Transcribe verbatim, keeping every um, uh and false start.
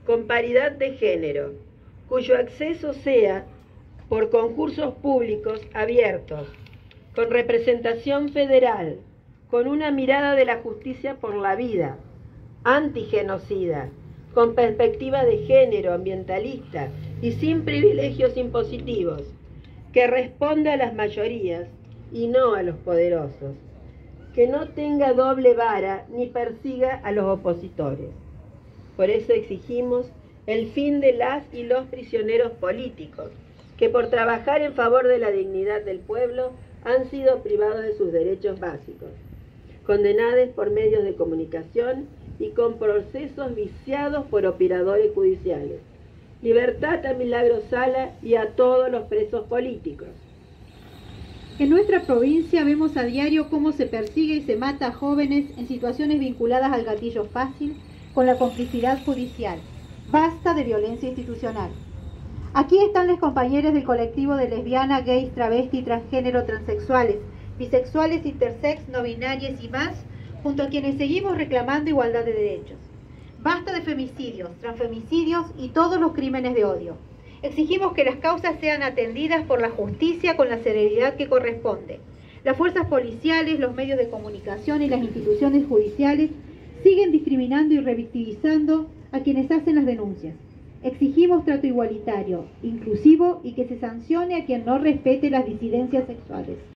con paridad de género, cuyo acceso sea por concursos públicos abiertos, con representación federal, con una mirada de la justicia por la vida, antigenocida, con perspectiva de género, ambientalista y sin privilegios impositivos, que responda a las mayorías y no a los poderosos, que no tenga doble vara ni persiga a los opositores. Por eso exigimos el fin de las y los prisioneros políticos, que por trabajar en favor de la dignidad del pueblo han sido privados de sus derechos básicos, condenados por medios de comunicación y con procesos viciados por operadores judiciales. Libertad a Milagro Sala y a todos los presos políticos. En nuestra provincia vemos a diario cómo se persigue y se mata a jóvenes en situaciones vinculadas al gatillo fácil con la complicidad judicial. Basta de violencia institucional. Aquí están los compañeros del colectivo de lesbianas, gays, travestis, transgénero, transexuales, bisexuales, intersex, no binarias y más, junto a quienes seguimos reclamando igualdad de derechos. Basta de femicidios, transfemicidios y todos los crímenes de odio. Exigimos que las causas sean atendidas por la justicia con la celeridad que corresponde. Las fuerzas policiales, los medios de comunicación y las instituciones judiciales siguen discriminando y revictimizando a quienes hacen las denuncias. Exigimos trato igualitario, inclusivo y que se sancione a quien no respete las disidencias sexuales.